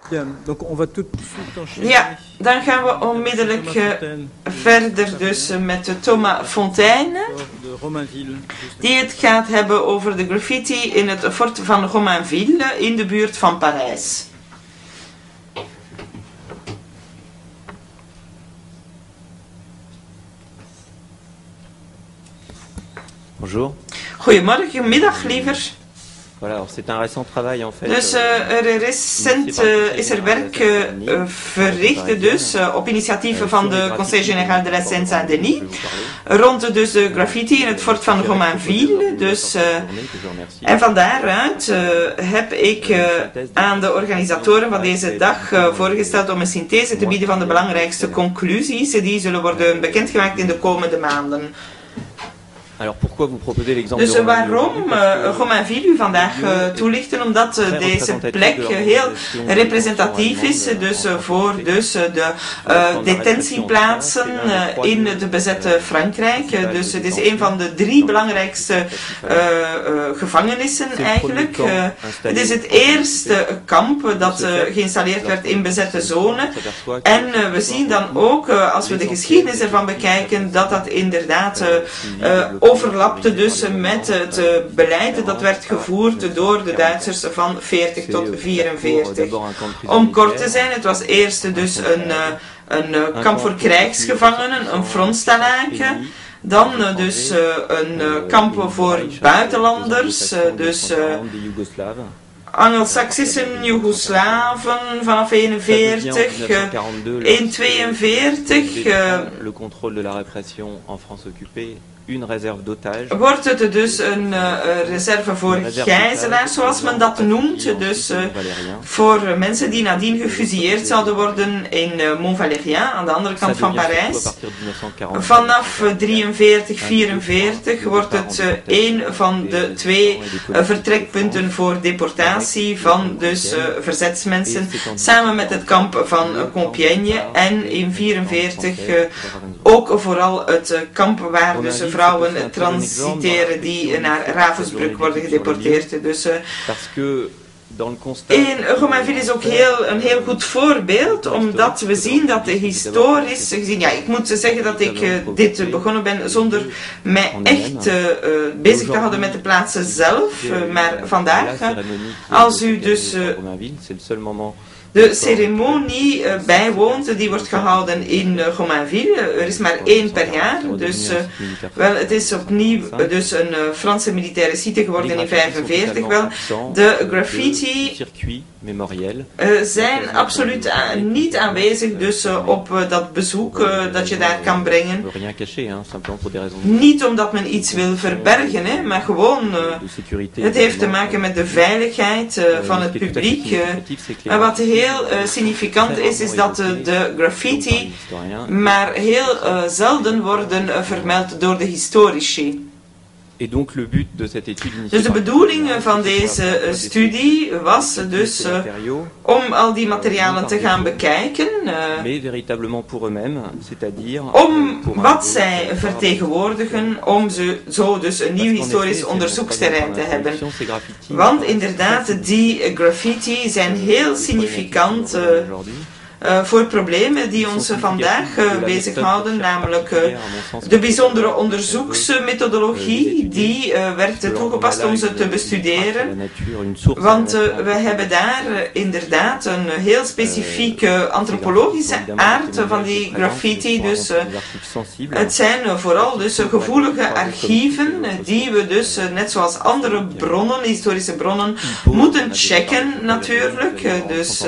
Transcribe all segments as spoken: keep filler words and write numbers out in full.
Ja, dan gaan we onmiddellijk uh, verder dus uh, met de Thomas Fontaine, die het gaat hebben over de graffiti in het fort van Romainville in de buurt van Parijs. Bonjour. Goedemorgen, middag liever. Voilà, c'est un récent travail en fait. Dus uh, er recent uh, is er werk uh, verricht dus, uh, op initiatieven van de Conseil Général de la Seine-Saint-Denis rond dus de graffiti in het fort van Romainville. Dus, uh, en van daaruit uh, heb ik uh, aan de organisatoren van deze dag uh, voorgesteld om een synthese te bieden van de belangrijkste conclusies die zullen worden bekendgemaakt in de komende maanden. Alors pourquoi vous proposez l'exemple Dus de waarom uh, Romainville u vandaag uh, toelichten? Omdat uh, deze plek uh, heel representatief is dus, uh, voor dus, uh, de uh, detentieplaatsen uh, in het bezette Frankrijk. Uh, dus het is een van de drie belangrijkste uh, uh, gevangenissen eigenlijk. Uh, het is het eerste kamp dat uh, geïnstalleerd werd in bezette zone. En uh, we zien dan ook, uh, als we de geschiedenis ervan bekijken, dat dat inderdaad uh, uh, overlapte dus met het uh, beleid dat werd gevoerd door de Duitsers van veertig tot vierenveertig. Om kort te zijn, het was eerst dus een, uh, een uh, kamp voor krijgsgevangenen, een frontstallage. Dan uh, dus uh, een uh, kamp voor buitenlanders, uh, dus uh, Angelsaksische Joegoslaven vanaf eenenveertig, uh, in tweeënveertig. Uh, le contrôle de la répression en France occupée. Une réserve d'otages. Wordt het dus een uh, reserve voor gijzelaars, zoals men dat noemt, dus uh, voor mensen die nadien gefusilleerd zouden worden in uh, Mont-Valérien, aan de andere kant van Parijs. Vanaf drieënveertig, vierenveertig wordt het uh, een van de twee uh, vertrekpunten voor deportatie van dus uh, verzetsmensen, samen met het kamp van uh, Compiègne en in vierenveertig uh, ook vooral het uh, kamp waar dus uh, vrouwen transiteren die naar Ravensbrück worden gedeporteerd. Dus, uh, in Romainville is ook heel, een heel goed voorbeeld, omdat we zien dat historisch gezien, ja, ik moet zeggen dat ik uh, dit begonnen ben zonder mij echt uh, bezig te houden met de plaatsen zelf, uh, maar vandaag, uh, als u dus uh, de ceremonie uh, bijwoont, die wordt gehouden in uh, Romainville. Er is maar één per jaar, dus uh, wel, het is opnieuw uh, dus een uh, Franse militaire site geworden in vijfenveertig. Wel, de graffiti uh, zijn absoluut uh, niet aanwezig dus uh, op uh, dat bezoek uh, dat je daar kan brengen. Niet omdat men iets wil verbergen, hè, maar gewoon uh, het heeft te maken met de veiligheid uh, van het publiek. Uh, en wat heel heel uh, significant is, is dat uh, de graffiti maar heel uh, zelden worden uh, vermeld door de historici. Dus de bedoeling van deze uh, studie was dus uh, om al die materialen te gaan bekijken, uh, om wat zij vertegenwoordigen, om ze zo dus een nieuw historisch onderzoeksterrein te hebben. Want inderdaad, die graffiti zijn heel significant uh, Uh, voor problemen die ons uh, vandaag uh, bezighouden, namelijk uh, de bijzondere onderzoeksmethodologie die uh, werd toegepast om ze te bestuderen. Want uh, we hebben daar uh, inderdaad een heel specifieke antropologische aard van die graffiti. Dus uh, het zijn uh, vooral dus uh, gevoelige archieven uh, die we dus uh, net zoals andere bronnen, historische bronnen, moeten checken natuurlijk. Uh, dus, uh,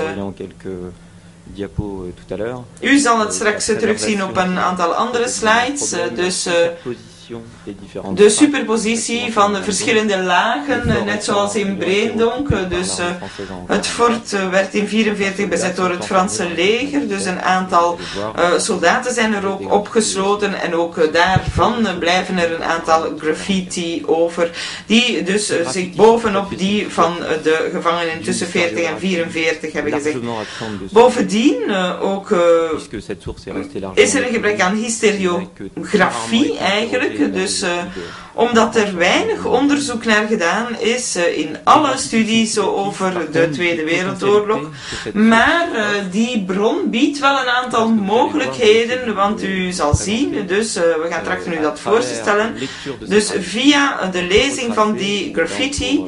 U zal het straks terugzien op een aantal andere slides, dus uh, de superpositie van de verschillende lagen, net zoals in Breendonk. Dus uh, het fort uh, werd in vierenveertig bezet door het Franse leger, dus een aantal uh, soldaten zijn er ook opgesloten en ook uh, daarvan uh, blijven er een aantal graffiti over, die dus uh, zich bovenop die van uh, de gevangenen tussen veertig en vierenveertig hebben gezegd. Bovendien uh, ook uh, is er een gebrek aan historiografie eigenlijk. moeilijk, dus uh, omdat er weinig onderzoek naar gedaan is uh, in alle studies over de Tweede Wereldoorlog. Maar uh, die bron biedt wel een aantal mogelijkheden, want u zal zien, dus uh, we gaan trachten u dat voor te stellen. Dus via de lezing van die graffiti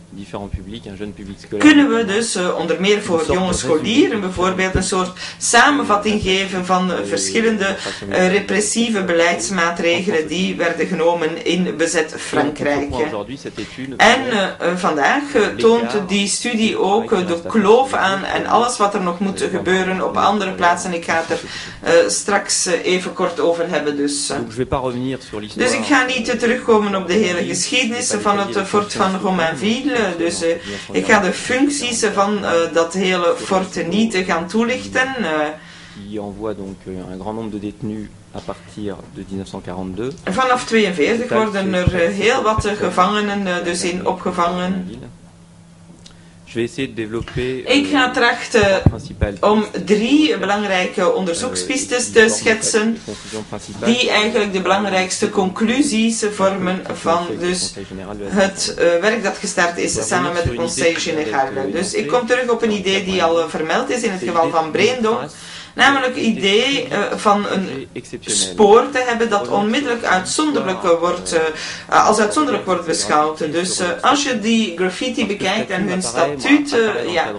kunnen we dus uh, onder meer voor jonge scholieren bijvoorbeeld een soort samenvatting geven van uh, verschillende uh, repressieve beleidsmaatregelen die werden genomen in bezet Frankrijk. En uh, vandaag uh, toont die studie ook uh, de kloof aan en alles wat er nog moet gebeuren op andere plaatsen. Ik ga het er uh, straks uh, even kort over hebben. Dus, uh. dus ik ga niet uh, terugkomen op de hele geschiedenis van het uh, fort van Romainville. Dus uh, ik ga de functies van uh, dat hele fort niet uh, gaan toelichten. Uh, qui envoie donc un grand nombre de détenus à partir de mille neuf cent quarante-deux. Vanaf tweeënveertig worden er uh, heel wat uh, gevangenen uh, dus in opgevangen. Ik ga trachten om drie belangrijke onderzoekspistes te schetsen, die eigenlijk de belangrijkste conclusies vormen van dus het uh, werk dat gestart is samen met de Conseil Général. Dus ik kom terug op een idee die al vermeld is in het geval van Breendonk. Namelijk het idee uh, van een spoor te hebben dat onmiddellijk uitzonderlijk uh, wordt, uh, als uitzonderlijk wordt beschouwd. Dus uh, als je die graffiti bekijkt en hun statuut, uh, ja,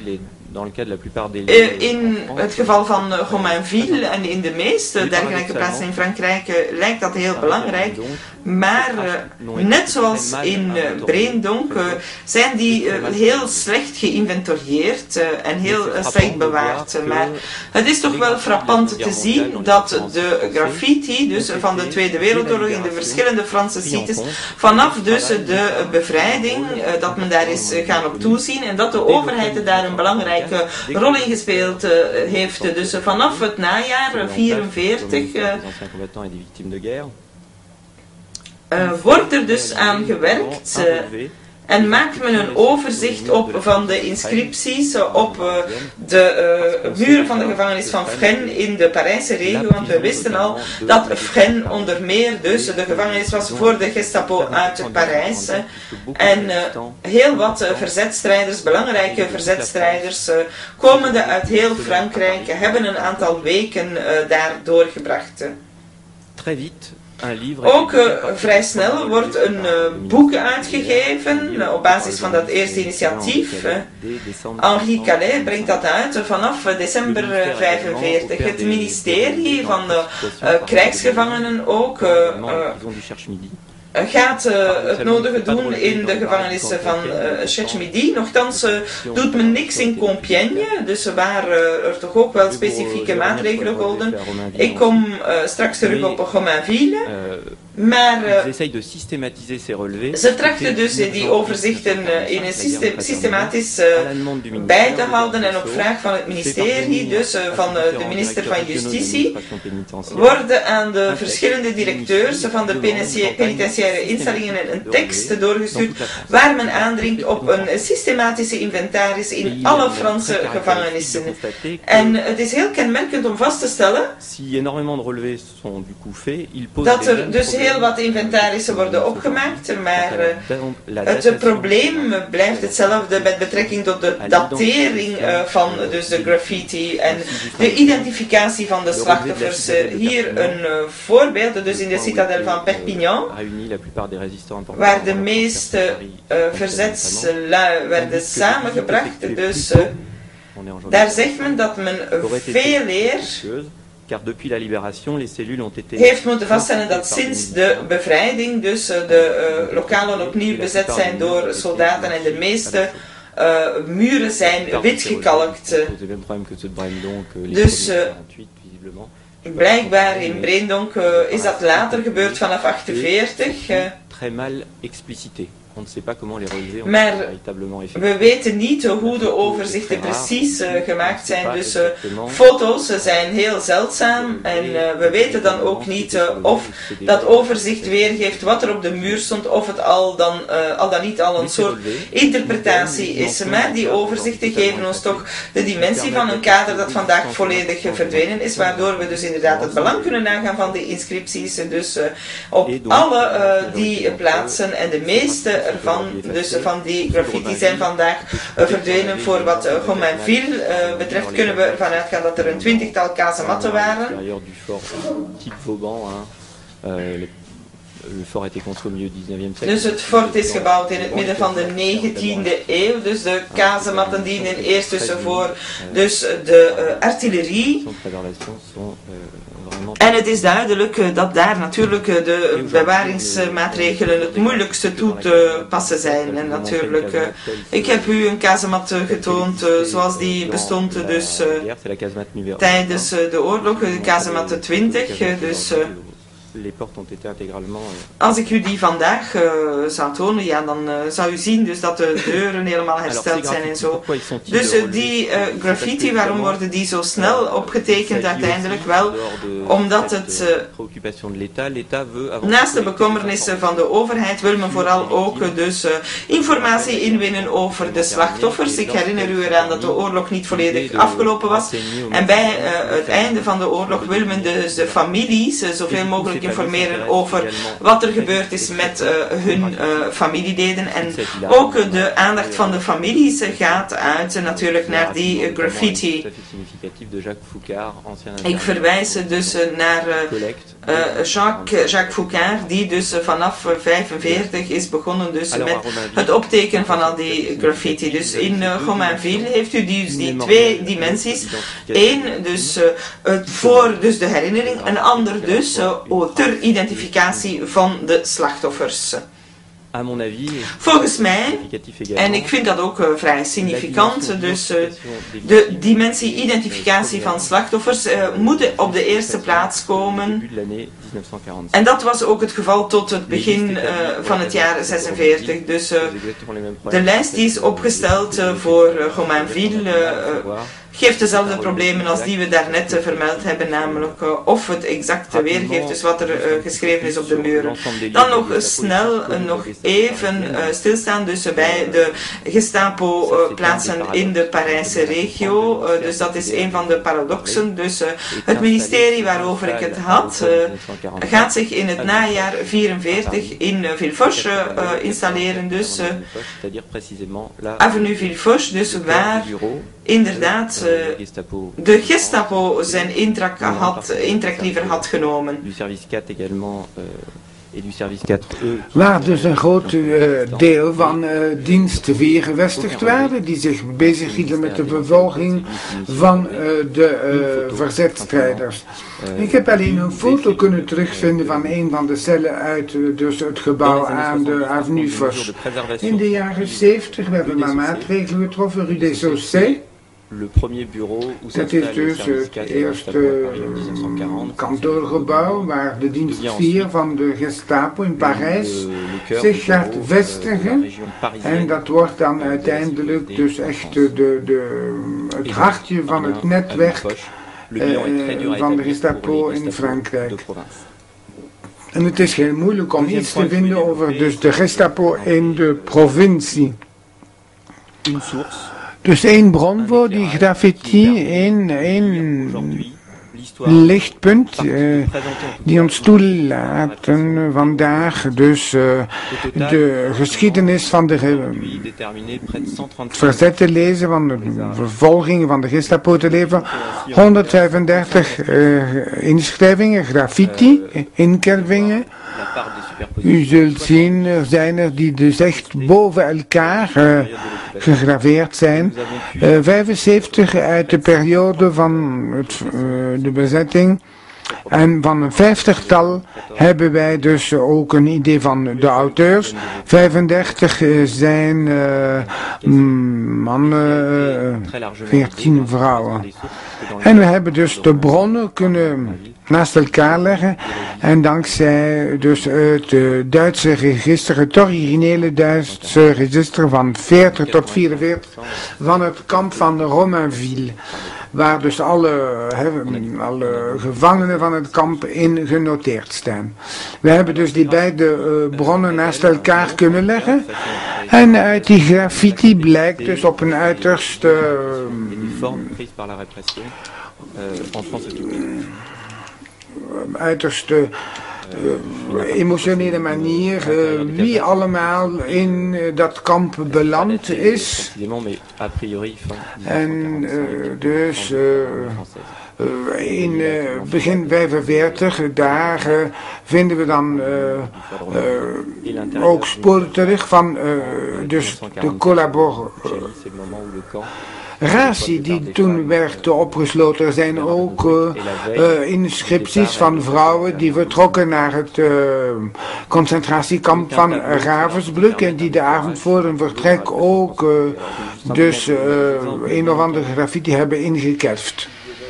uh, in het geval van Romainville en in de meeste dergelijke plaatsen in Frankrijk uh, lijkt dat heel belangrijk. Maar uh, net zoals in uh, Breendonk uh, zijn die uh, heel slecht geïnventorieerd uh, en heel uh, slecht bewaard. Uh, maar het is toch wel frappant te zien dat de graffiti dus van de Tweede Wereldoorlog in de verschillende Franse sites vanaf dus de bevrijding uh, dat men daar is uh, gaan op toezien en dat de overheid daar een belangrijke rol in gespeeld uh, heeft. Dus uh, vanaf het najaar vierenveertig uh, Uh, wordt er dus aan gewerkt uh, en maakt men een overzicht op van de inscripties uh, op uh, de uh, muren van de gevangenis van Fresnes in de Parijse regio, want we wisten al dat Fresnes onder meer dus de gevangenis was voor de Gestapo uit Parijs. Uh, en uh, heel wat uh, verzetstrijders, belangrijke verzetstrijders, uh, komende uit heel Frankrijk, hebben een aantal weken uh, daar doorgebracht. Ook uh, vrij snel wordt een uh, boek uitgegeven uh, op basis van dat eerste initiatief. Uh, Henri Calais brengt dat uit uh, vanaf uh, december uh, vijfenveertig. Het ministerie van de uh, krijgsgevangenen ook uh, uh, gaat uh, het nodige doen in de gevangenissen van uh, Cherche-Midi. Nochtans uh, doet men niks in Compiègne, dus waar uh, er toch ook wel specifieke maatregelen golden. Ik kom uh, straks terug op Romainville. Maar uh, ze trachten dus die overzichten uh, in een syste systematisch uh, bij te houden en op vraag van het ministerie, dus uh, van uh, de minister van Justitie, worden aan de verschillende directeurs van de penitentiaire instellingen een tekst doorgestuurd waar men aandringt op een systematische inventaris in alle Franse gevangenissen. En het is heel kenmerkend om vast te stellen dat er dus heel wat inventarissen worden opgemaakt, maar uh, het probleem blijft hetzelfde met betrekking tot de datering uh, van dus de graffiti en de identificatie van de slachtoffers. Uh, hier een uh, voorbeeld, dus in de citadel van Perpignan, waar de meeste uh, verzetslui werden samengebracht. Dus uh, daar zegt men dat men veel eer heeft moeten vaststellen dat sinds de bevrijding dus de uh, lokalen opnieuw bezet zijn door soldaten en de meeste uh, muren zijn witgekalkt. Dus uh, blijkbaar in Breendonk uh, is dat later gebeurd vanaf achtenveertig. Uh, Maar we weten niet hoe de overzichten precies uh, gemaakt zijn. Dus uh, foto's zijn heel zeldzaam en uh, we weten dan ook niet uh, of dat overzicht weergeeft wat er op de muur stond, of het al dan, uh, al dan niet al een soort interpretatie is. Maar die overzichten geven ons toch de dimensie van een kader dat vandaag volledig verdwenen is, waardoor we dus inderdaad het belang kunnen nagaan van de inscripties. Dus uh, op alle uh, die plaatsen en de meeste ervan, dus van die graffiti zijn vandaag uh, verdwenen. Voor wat uh, Gomainville uh, betreft kunnen we ervan uitgaan dat er een twintigtal kazematten waren. Dus het fort is gebouwd in het midden van de negentiende eeuw. Dus de kazematten dienen eerst dus voor dus de uh, artillerie. En het is duidelijk uh, dat daar natuurlijk uh, de bewaringsmaatregelen het moeilijkste toe te passen zijn. En natuurlijk, uh, ik heb u een kazemat uh, getoond uh, zoals die bestond uh, dus uh, tijdens uh, de oorlog, de kazemat twintig. Uh, dus, uh, Als ik u die vandaag uh, zou tonen, ja, dan uh, zou u zien dus dat de deuren helemaal hersteld zijn en zo. Dus uh, die uh, graffiti, waarom worden die zo snel opgetekend uiteindelijk? Wel, omdat het uh, naast de bekommernissen van de overheid wil men vooral ook uh, dus uh, informatie inwinnen over de slachtoffers. Ik herinner u eraan dat de oorlog niet volledig afgelopen was. En bij uh, het einde van de oorlog wil men dus de families uh, zoveel mogelijk informeren over wat er gebeurd is met uh, hun uh, familieleden. En ook uh, de aandacht van de families uh, gaat uit uh, natuurlijk naar die uh, graffiti. Ik verwijs uh, dus uh, naar uh, uh, Jacques, Jacques Foucard, die dus uh, vanaf uh, vijfenveertig is begonnen dus met het optekenen van al die graffiti. Dus in uh, Gomainville heeft u die, dus die twee dimensies. Eén dus uh, het voor dus de herinnering, een ander dus uh, ter identificatie van de slachtoffers. Volgens mij, en ik vind dat ook uh, vrij significant, dus uh, de dimensie identificatie van slachtoffers uh, moet op de eerste plaats komen. En dat was ook het geval tot het begin uh, van het jaar zesenveertig. Dus uh, de lijst die is opgesteld uh, voor uh, Gomainville uh, geeft dezelfde problemen als die we daarnet uh, vermeld hebben, namelijk uh, of het exact weergeeft, dus wat er uh, geschreven is op de muren. Dan nog uh, snel uh, nog even uh, stilstaan dus uh, bij de Gestapo uh, plaatsen in de Parijse regio. Uh, dus dat is een van de paradoxen. Dus uh, het ministerie waarover ik het had uh, gaat zich in het najaar vierenveertig in uh, Villefauche uh, installeren. Dus uh, Avenue Villefauche, dus waar inderdaad uh, de Gestapo zijn intrek, had, intrek liever had genomen. Waar dus een groot uh, deel van uh, dienst vier gevestigd werden, die zich bezighielden met de vervolging van uh, de uh, verzetstrijders. Ik heb alleen een foto kunnen terugvinden van een van de cellen uit uh, dus het gebouw aan de Avenue Foch. In de jaren zeventig hebben we maatregelen getroffen, Rue des Chaussées. Dat is dus het eerste kantoorgebouw waar de dienst vier van de Gestapo in Parijs zich gaat vestigen. En dat wordt dan uiteindelijk dus echt de, de, het hartje van het netwerk eh, van de Gestapo in Frankrijk. En het is heel moeilijk om iets te vinden over dus de Gestapo in de provincie. Dus één bron voor die graffiti, één, één lichtpunt uh, die ons toelaten vandaag dus uh, de geschiedenis van de het verzet te lezen, van de vervolgingen van de Gestapo te leven. honderdvijfendertig uh, inschrijvingen, graffiti, inkervingen. U zult zien, er zijn er die dus echt boven elkaar uh, gegraveerd zijn. Uh, vijfenzeventig uit de periode van het, uh, de bezetting. En van een vijftigtal hebben wij dus ook een idee van de auteurs. vijfendertig zijn uh, mannen, veertien vrouwen. En we hebben dus de bronnen kunnen naast elkaar leggen. En dankzij dus het uh, Duitse register, het originele Duitse register van veertig tot vierenveertig van het kamp van Romainville. Waar dus alle, he, alle gevangenen van het kamp in genoteerd staan. We hebben dus die beide uh, bronnen naast elkaar kunnen leggen. En uit die graffiti blijkt dus op een uiterst... Uh, uiterst uh, uh, emotionele manier uh, wie allemaal in uh, dat kamp beland is. En uh, dus uh, uh, in uh, begin vijfenveertig, daar uh, vinden we dan uh, uh, ook sporen terug van uh, dus de collaboratie. Ratie die toen werd opgesloten. Er zijn ook uh, uh, inscripties van vrouwen die vertrokken naar het uh, concentratiekamp van Ravensbrück en die de avond voor hun vertrek ook uh, dus uh, een of andere graffiti hebben ingekerfd.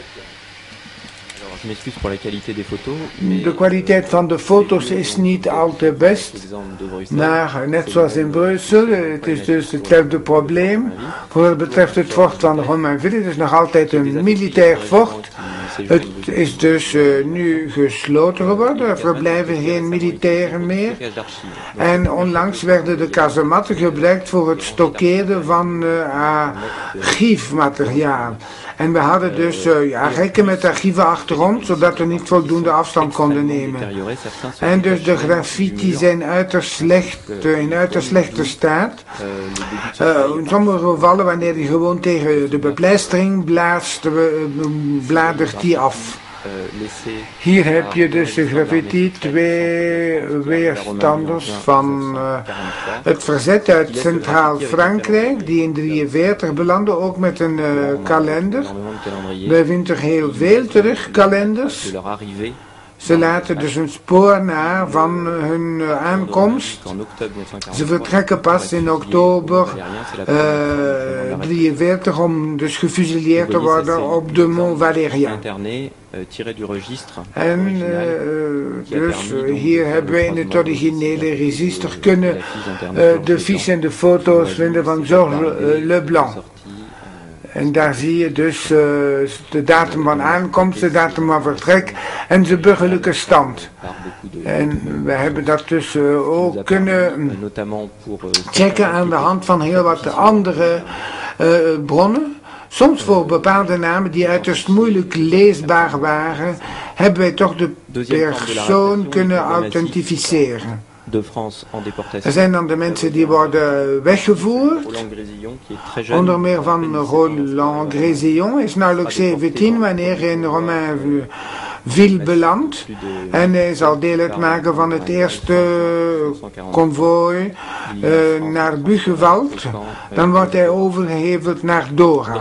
De kwaliteit van de foto's is niet al te best, maar net zoals in Brussel, het is dus hetzelfde probleem. Voor wat betreft het fort van Romainville, het is nog altijd een militair fort. Het is dus uh, nu gesloten geworden, er verblijven geen militairen meer. En onlangs werden de kazematten gebruikt voor het stockeren van uh, archiefmateriaal. En we hadden dus uh, ja, rekken met archieven achter ons, zodat we niet voldoende afstand konden nemen. En dus de graffiti zijn uiterst slecht, uh, in uiterst slechte staat. Uh, in sommige gevallen, wanneer je gewoon tegen de bepleistering blaast, uh, bladert die af. Hier heb je dus de graffiti, twee weerstanders van uh, het verzet uit Centraal Frankrijk, die in drieënveertig belanden, ook met een uh, kalender. We vinden er heel veel terug, kalenders. Ze laten dus een spoor na van hun uh, aankomst. Ze vertrekken pas in oktober uh, drieënveertig om dus gefusilleerd te worden op de Mont Valérien. En uh, dus uh, hier hebben we in het originele register kunnen uh, de fiches en de foto's vinden van Georges uh, Leblanc. En daar zie je dus uh, de datum van aankomst, de datum van vertrek en de burgerlijke stand. En we hebben dat dus uh, ook kunnen checken aan de hand van heel wat andere uh, bronnen. Soms voor bepaalde namen die uiterst moeilijk leesbaar waren, hebben wij toch de persoon kunnen authentificeren. Er zijn dan de mensen die worden weggevoerd. Onder meer van Roland Grésillon is nauwelijks zeventien wanneer hij in Romainville belandt. En hij zal deel uitmaken van het eerste konvooi uh, naar Buchenwald. Dan wordt hij overgeheveld naar Dora.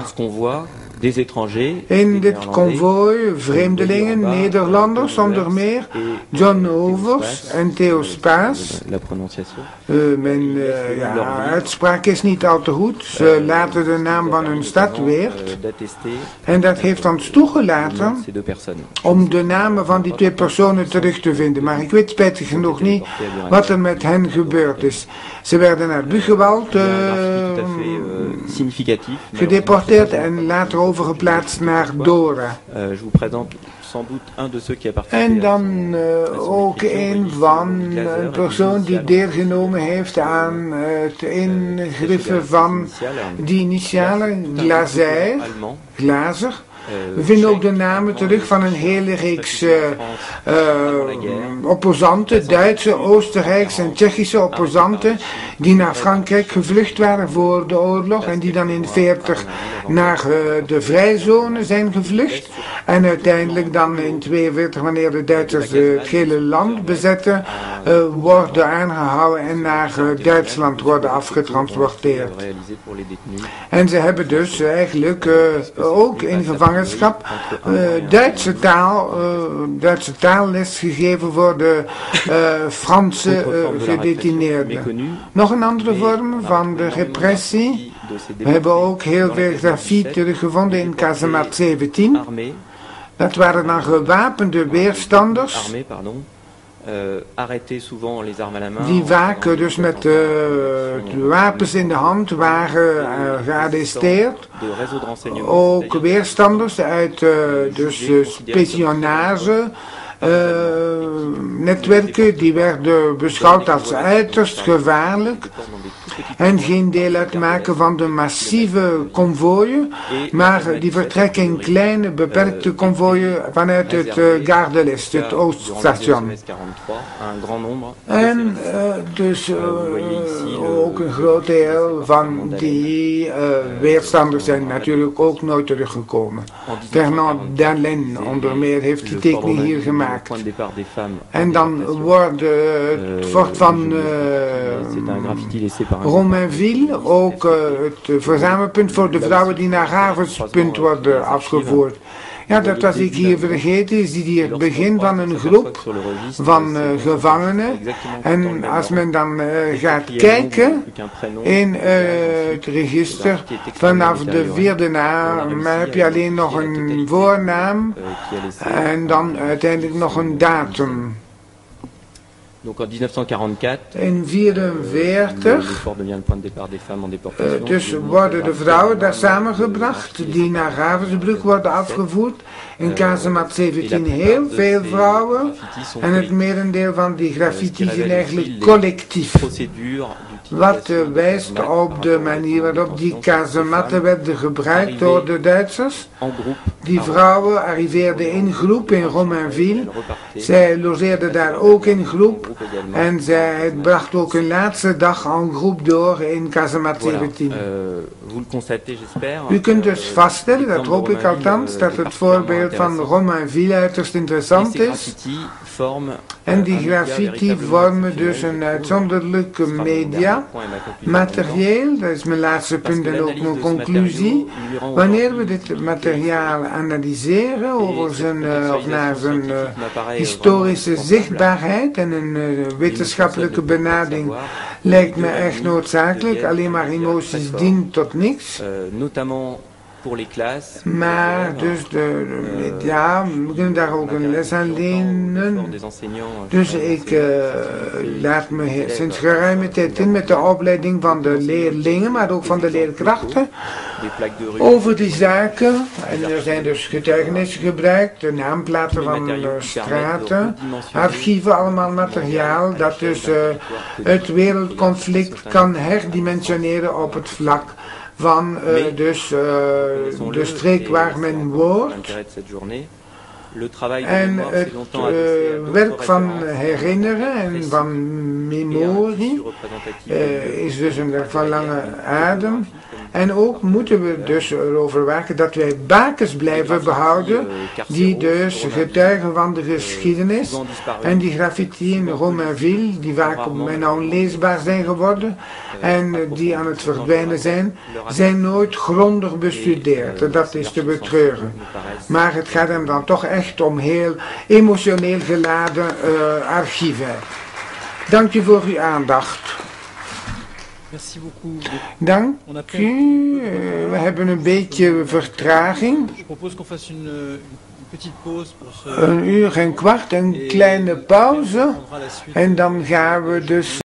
In dit konvooi vreemdelingen, Nederlanders onder meer, John Overs en Theo Spaas. Uh, mijn uh, ja, uitspraak is niet al te goed, ze laten de naam van hun stad Weert. En dat heeft ons toegelaten om de namen van die twee personen terug te vinden. Maar ik weet spijtig genoeg niet wat er met hen gebeurd is. Ze werden naar Buchenwald uh, gedeporteerd en later overgeplaatst naar Dora. En dan uh, ook een van een persoon die deelgenomen heeft aan het ingriffen van die initialen Glaser, Glaser. We vinden ook de namen terug van een hele reeks uh, uh, opposanten, Duitse, Oostenrijkse en Tsjechische opposanten, die naar Frankrijk gevlucht waren voor de oorlog en die dan in veertig naar uh, de vrijzone zijn gevlucht. En uiteindelijk dan in tweeënveertig, wanneer de Duitsers uh, het hele land bezetten, uh, worden aangehouden en naar uh, Duitsland worden afgetransporteerd. En ze hebben dus uh, eigenlijk uh, ook in gevangenschap uh, Duitse taal, uh, Duitse taalles gegeven voor de uh, Franse uh, gedetineerden. Nog een andere vorm van de repressie. We hebben ook heel veel graffiti teruggevonden in kazemat zeventien. Dat waren dan gewapende weerstanders. Die vaak dus met uh, wapens in de hand waren uh, gearresteerd. Ook weerstanders uit uh, dus uh, spionage. Uh, netwerken die werden beschouwd als uiterst gevaarlijk en geen deel uitmaken van de massieve konvooien, maar die vertrekken in kleine beperkte konvooien vanuit het uh, Gare de l'Est, het Ooststation. En uh, dus uh, ook een groot deel van die uh, weerstanders zijn natuurlijk ook nooit teruggekomen. Fernand Dalenne onder meer heeft die tekening hier gemaakt. En dan wordt het fort van uh, Romainville ook uh, het verzamelpunt voor de vrouwen die naar Ravenspunt worden afgevoerd. Ja, dat was ik hier vergeten, is hier het begin van een groep van uh, gevangenen. En als men dan uh, gaat kijken in uh, het register, vanaf de vierde naam heb je alleen nog een voornaam en dan uiteindelijk nog een datum. Donc en dix-neuf cent quarante-quatre, in vierenveertig, uh, dus worden de vrouwen daar samengebracht die naar Ravensbrück worden afgevoerd. In Casemat zeventien heel veel vrouwen en het merendeel van die graffiti zijn eigenlijk collectief. Wat uh, wijst op de manier waarop die kasematten werden gebruikt door de Duitsers. Die vrouwen arriveerden in groep in Romainville. Zij logeerden daar ook in groep. En zij brachten ook hun laatste dag en groep door in Casemat zeventien. U kunt dus vaststellen, dat hoop ik althans, dat het voorbeeld van Romainville uiterst interessant is. En die graffiti vormen dus een uitzonderlijke media, materieel, dat is mijn laatste punt en ook mijn conclusie. Wanneer we dit materiaal analyseren over zijn, uh, of naar zijn uh, historische zichtbaarheid en een uh, wetenschappelijke benadering, lijkt me echt noodzakelijk. Alleen maar emoties dient tot niks. Maar dus de, de ja, we kunnen daar ook een les aan lenen. Dus ik uh, laat me sinds geruime tijd in met de opleiding van de leerlingen, maar ook van de leerkrachten, over die zaken. En er zijn dus getuigenissen gebruikt, de naamplaten van de straten, archieven, allemaal materiaal dat dus uh, het wereldconflict kan herdimensioneren op het vlak van uh, dus, uh, de streek waar men woont. En het uh, werk van herinneren en van memorie uh, is dus een werk van lange adem. En ook moeten we dus erover waken dat wij bakens blijven behouden die dus getuigen van de geschiedenis. En die graffiti in Romainville, die vaak bijna onleesbaar zijn geworden en die aan het verdwijnen zijn, zijn nooit grondig bestudeerd. Dat is te betreuren. Maar het gaat hem dan toch echt om heel emotioneel geladen uh, archieven. Dank u voor uw aandacht. Dank u. We hebben een beetje vertraging. Een uur en kwart, een kleine pauze. En dan gaan we dus